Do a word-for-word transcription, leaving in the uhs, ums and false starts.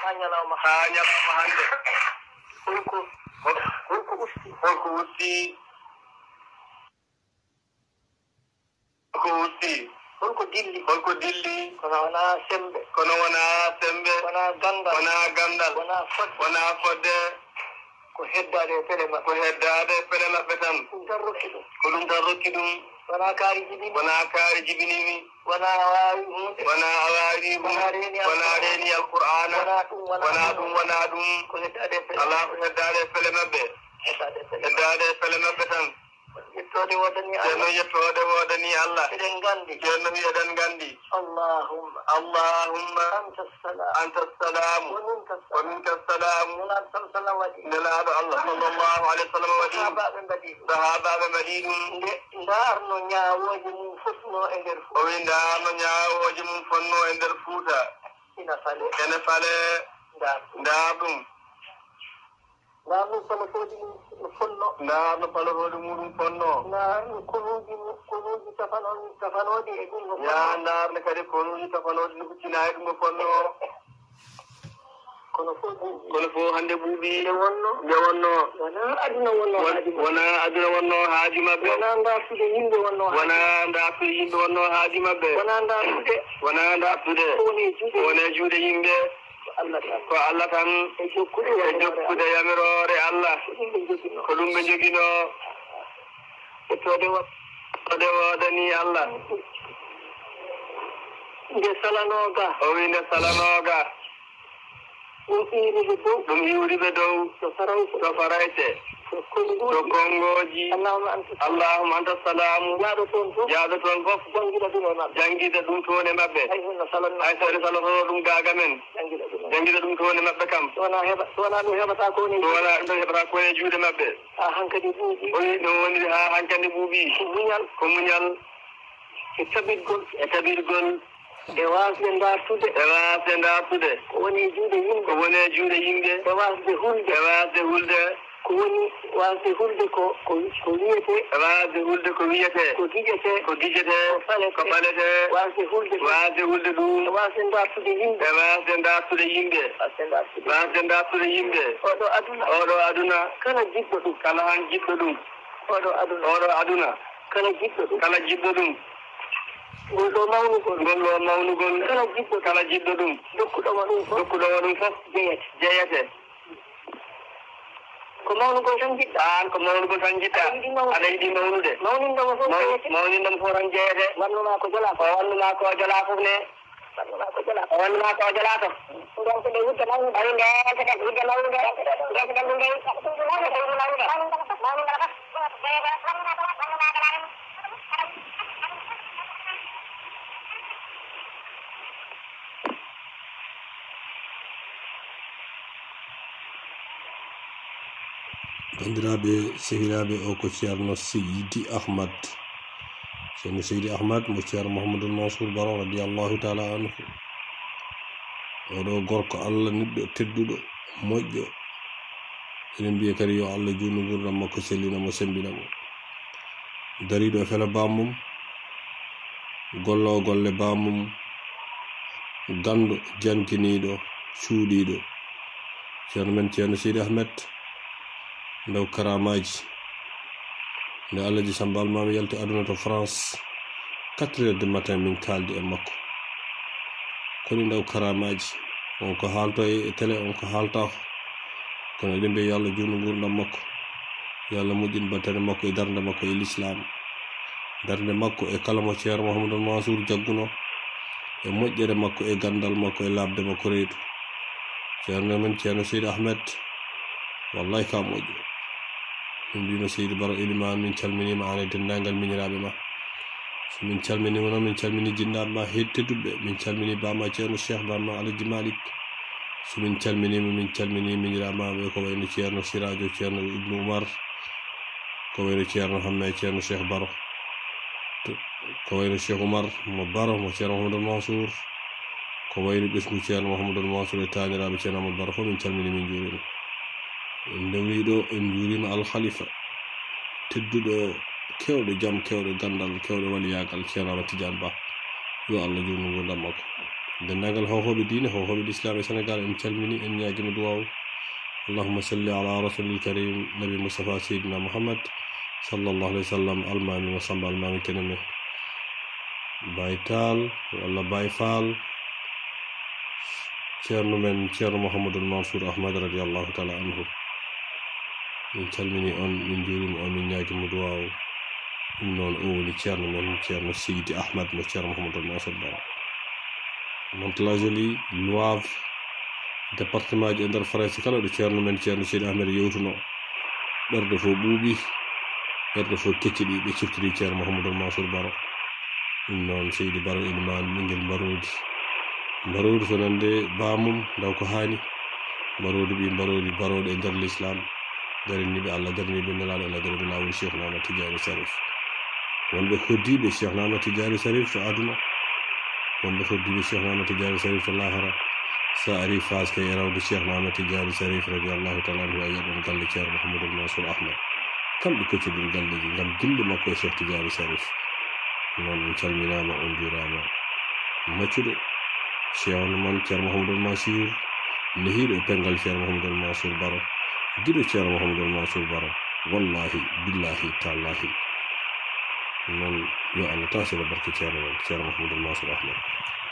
anyalawma ha ñalawma hande holko holko usti holko usti holko usti holko dilli holko dilli kono wona sembe kono wona sembe wona gandal wona gandal wona fodde wona fodde ko heddade e pele maɓɓe ko heddade e pele maɓɓe tan ɗum tan rokki ɗum ko ɗum tan rokki ɗum wona kaari jibini wona kaari jibinimi wona wawi hunde wona a wawi wona reeni wona reeni alqur'ana wona ɗum wona ɗum wona ɗum ko heddade e pele ala ko heddade e pele maɓɓe heddade e pele heddade e pele maɓɓe tan yettode wodani ceerno Allah yettode wodani Allah eɗen gandi ceerno wi eɗen gandi allahumma allahumma anta salam anta salamu wa minka wa minka salamu nelaɗo sam sallam waɗi nelaɗo Allah sallllahu alayhi wa sallam waɗi sahabaɓe mbaɗi ɗum sahabaɓe mbaɗi ɗum nde ndarno ñawoje mum fotno e nder o wi ndarno ñawoje mum fonno e nder Fuuta ina fale ene fale ndar ndar ɗum ndarno palotoji mum no fonno ndarno palotoɗe muɗum fonno ndarno konuji konuji tafano tafanoɗi e ɗum no ya ndarne kadi konuji tafanoɗi no huccinayi ɗum no fonno kono fof buuɓi kono fof hannde buuɓi nde wonno nde wonno wona aduna wonno haaji maɓɓe wona aduna wonno haaji maɓɓe wona ndartude yimɓe wonno wona ndartude yimɓe wonno haaji maɓɓe wona ndartude wona ndartude woni juuɗe wone juuɗe yimɓe Allah tan ko Allah tan e jokkude e jokkude yamirore Allah ko ɗum ɓe jogino ko ɗum ɓe jogino ƴettode ode wodani Allah nde salanoga o wi nde salanoga ɗum iiriɓe dow ɗum iwriɓe dow to farayte to farayte to kongoji to kongoji allahuma anta allahuma anta salamu jaaɗo toon fof jaaɗo toon fof jangguiɗa ɗum e maɓɓe jangguide ɗum toon e maɓɓe hay hunno salanno hay so ene salotono ɗum gaga men jangguiɗa ɗum jangguide ɗum toon e maɓɓe kam sowona heɓa sowona ɗum heɓata ko woni so wona ɗum tan heɓata ko e juuɗe maɓɓe ha hankkadi buuɗi o wi ɗum woniri ha hankkandi buuɓi ko muñal ko muñal e taɓitgol e taɓirgol e wasde ndartude e wasde ndartude ko woni juuɗe yimɓe ko woni e juuɗe yimɓe e wasde hulde e wasde hulde ko woni wasde hulde ko ko ko wiyete e wasde hulde ko wiyete ko gijete ko gijete ko falete ko falete wasde hulde wasde hulde ɗum e wasde ndartude yimɓe e wasde ndartude yimɓe wasde ndartude wasde ndartude yimɓe oɗo aduna oɗo aduna kala jiɗɗo ɗum kala han jiɗɗo ɗum oɗo aduna oɗo aduna kala jiɗɗo ɗum kala jiɗɗo ɗum ngol ɗo mawnugol ngol ɗo mawnugol kala jiɗɗo kala jiɗɗo ɗum dokkuɗoma ɗum fof dokkuɗoma ɗum fof jeyete jeyete ko mawnugol tan jiɗɗa an ko mawnugol tan jiɗɗa aɗa yiɗi mawnude mawnindoma fof jeyete mawnindoma fof tan jeyete wannuma ko jala o wannuma ko jala fof ne wannuma ko jala o wannuma ko jala to ɗon ko ɗe wudde mawnude ayi nde ko ɗe wudde mawnude nde ko ɗe wudde bandiraɓe sehiraɓe o ko ceerno Seydi Ahmad ceerno Seydi Ahmad mo ceerno Mouhamadoul Mansour Baro radiallahu taala anhu oɗo gorko Allah niɗɗo tedduɗo moƴƴo eɗen mbiya kadi yo Allah junnu gurdam makko sellinamo sembinamo dariɗo e fela bamum gollo golle bamum gandu jankiniɗo cuuɗiɗo ceerno men ceerno Seydi Ahmed ndaw karamaji nde Allah ji sambal mami yalti aduna to France quatre heures du matin min kaldi e makko koni ndaw karamaji on ko haalto e télé on ko haalta kono eɗen mbiya yo Allah junnu gurdam makko yo Allah moƴƴin battere makko e darde makko e l'islam darde makko e kala mo ceerno Mouhamadoul Mansour jagguno e moƴƴere makko e gandal makko e labde makko reedu ceerno men ceerno Seydi Ahmed wallahi ka moƴƴo min mbino Seydi Baro Elimane min calminima an e dendagal miñiraɓe ma so min calminima noon min calmini jinnaɓe ma hetteduɓe min calmini bama ceerno Cheikh bama Alaji Malik so min calminima min calmini miñiraɓe ko wayno ceerno Siradio ceerno Ibnu Oumar ko wayno ceerno Hamme ceerno Cheikh Baro ko wayno Cheikh Oumar mo Baro mo ceerno Mouhamadoul Mansour ko wayno ɓesgu ceerno Mouhamadoul Mansour e taniraɓe ceerno Amadou Baro fof min calmini min juurima en ndewiɗo en juurima alkhalifa tedduɗo kewɗo jaam kewɗo gandal kewɗo waliyagal ceerno Ahmad Tidiane Ba yo Allah junnu gurdam makko dennagal hawhoɓe diine hawhoɓe l'islam e sénégal en calmini en ñaguima duwaw allahumma salli ala rasulil karim nabi moustapha seydina mouhammad sallallahu alayhi wa sallam almami wa samba almami keneme Baye Tall walla Baye Fall ceerno men ceerno mouhamadoul mansour ahmad radiallahu taala anhu min calmini on min juurima on min ñaguimo duwaw ɗum noon o woni ceerno men ceerno seydi ahmad mo ceerno mouhamadoul mansour bara Mantes-la-Jolie Loivre département ji e nder France kala ɗo ceerno men ceerno seydi ahmed yewtuno ɓerde fof ɓuuɓi ɓerde fof kecciɗi ɓe ciftiri ceerno mouhamadoul mansour bara ɗum noon seydi baro elimane ɓinguel mbarodi mbarodi so nande bamum daw ko hani mbarodi ɓi mbarodi baroɗo e nder l'islam dariniɓe allah dariniɓe nelaɗo allah dariniɓe lawol cheikh nama tidiani sarif wonɓe hoddiɓe cheikh nama tidiani sarif to aduna wonɓe hoddiɓe cheikh nama tidiani sarif to lahara sa ari fas kay e rawde cheikh nama tidiani sarif radiallahu taala anhu a yiyaɗon galle ceerno mouhamadoul mansour ahmad kamɓe koccodir galleji gam gilɗi makko e cheikh tidiani sarif noon min calminama on jurama maccuɗo ceerno man ceerno mouhamadoul mansour nehiɗo e pengal ceerno mouhamadoul mansour baro giɗo ceerno mouhamadoul mansour baro wallahi billahi tallahi noon yo allah tasiro barke ceerno men ceerno mouhamadoul mansour ahmad